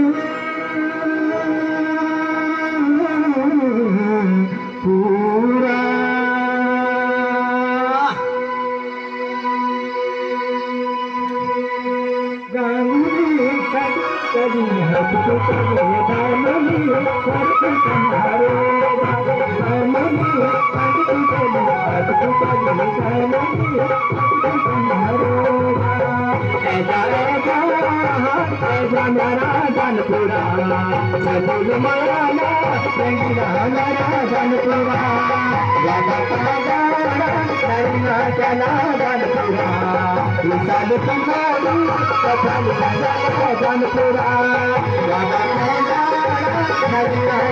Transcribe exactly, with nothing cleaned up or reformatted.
पूरा गानी कभी कभी हट तो कभी दामनी करके तुम्हारे दामनी हट तो कभी हट तो कभी दामनी करके तुम्हारे ऐसा ऐसा ऐसा मेरा जानपुरा सदुल माला संगीता मेरा जानपुरा यादा पादा नैना चला जानपुरा विशाल संभालू कथल जानपुरा यादा पादा नैना